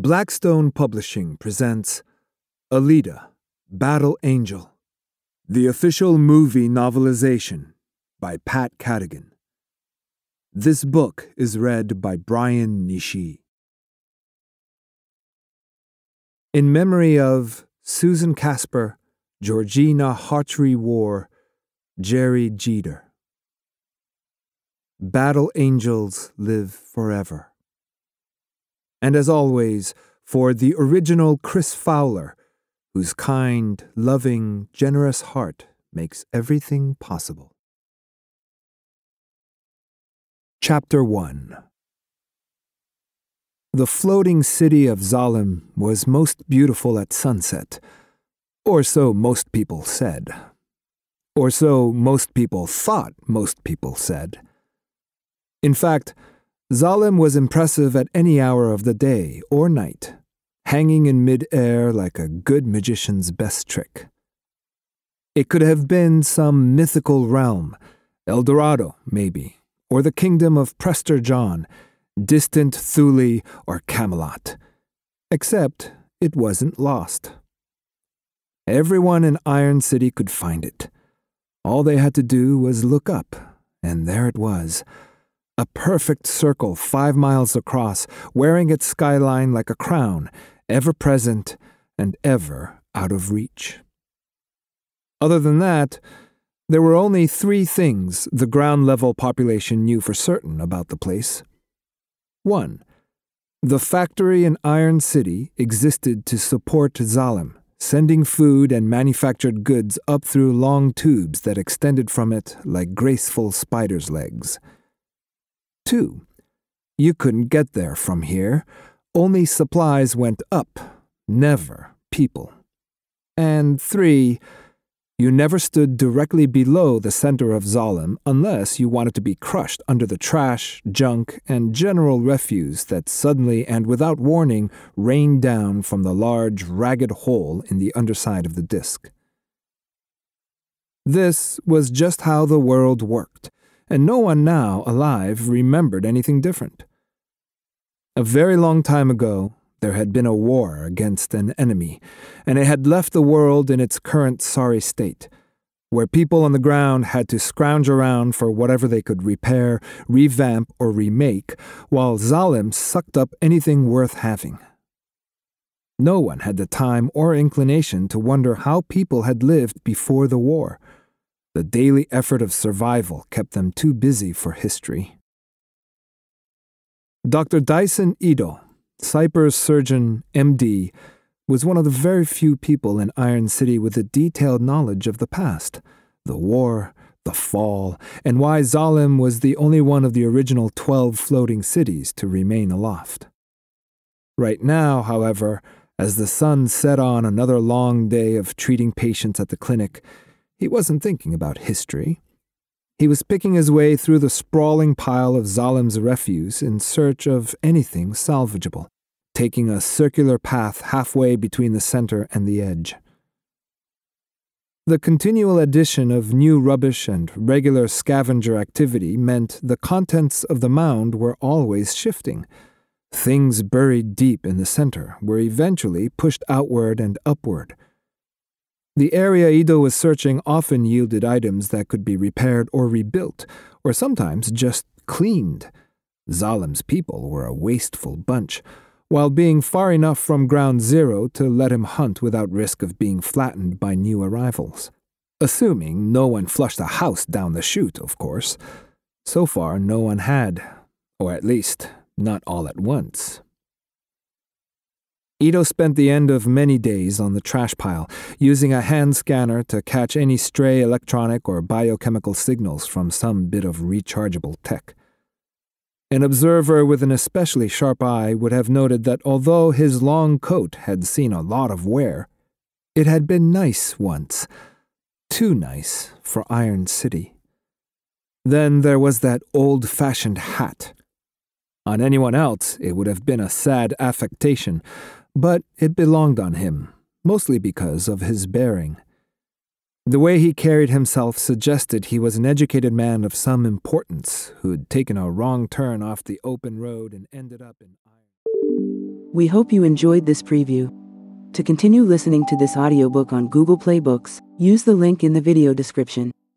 Blackstone Publishing presents Alita, Battle Angel, the official movie novelization by Pat Cadigan. This book is read by Brian Nishii. In memory of Susan Casper, Georgina Hartree-War, Jerry Jeter. Battle angels live forever. And as always, for the original Chris Fowler, whose kind, loving, generous heart makes everything possible. Chapter 1. The floating city of Zalem was most beautiful at sunset, or so most people said. Or so most people thought most people said. In fact, Zalem was impressive at any hour of the day or night, hanging in mid-air like a good magician's best trick. It could have been some mythical realm, El Dorado, maybe, or the kingdom of Prester John, distant Thule or Camelot. Except it wasn't lost. Everyone in Iron City could find it. All they had to do was look up, and there it was. A perfect circle 5 miles across, wearing its skyline like a crown, ever present and ever out of reach. Other than that, there were only 3 things the ground-level population knew for certain about the place. 1. The factory in Iron City existed to support Zalem, sending food and manufactured goods up through long tubes that extended from it like graceful spiders' legs. 2. You couldn't get there from here. Only supplies went up, never people. And 3. You never stood directly below the center of Zalem unless you wanted to be crushed under the trash, junk, and general refuse that suddenly and without warning rained down from the large, ragged hole in the underside of the disk. This was just how the world worked, and no one now alive remembered anything different. A very long time ago, there had been a war against an enemy, and it had left the world in its current sorry state, where people on the ground had to scrounge around for whatever they could repair, revamp, or remake, while Zalem sucked up anything worth having. No one had the time or inclination to wonder how people had lived before the war. The daily effort of survival kept them too busy for history. Dr. Dyson Ito, Cyber's surgeon, MD, was one of the very few people in Iron City with a detailed knowledge of the past, the war, the fall, and why Zalem was the only one of the original 12 floating cities to remain aloft. Right now, however, as the sun set on another long day of treating patients at the clinic, he wasn't thinking about history. He was picking his way through the sprawling pile of Zalem's refuse in search of anything salvageable, taking a circular path halfway between the center and the edge. The continual addition of new rubbish and regular scavenger activity meant the contents of the mound were always shifting. Things buried deep in the center were eventually pushed outward and upward. The area Ito was searching often yielded items that could be repaired or rebuilt, or sometimes just cleaned. Zalem's people were a wasteful bunch, while being far enough from ground zero to let him hunt without risk of being flattened by new arrivals. Assuming no one flushed a house down the chute, of course. So far, no one had, or at least, not all at once. Ito spent the end of many days on the trash pile, using a hand scanner to catch any stray electronic or biochemical signals from some bit of rechargeable tech. An observer with an especially sharp eye would have noted that although his long coat had seen a lot of wear, it had been nice once. Too nice for Iron City. Then there was that old-fashioned hat. On anyone else, it would have been a sad affectation, but it belonged on him, mostly because of his bearing. The way he carried himself suggested he was an educated man of some importance who'd taken a wrong turn off the open road and ended up in iron. We hope you enjoyed this preview. To continue listening to this audiobook on Google Play Books, use the link in the video description.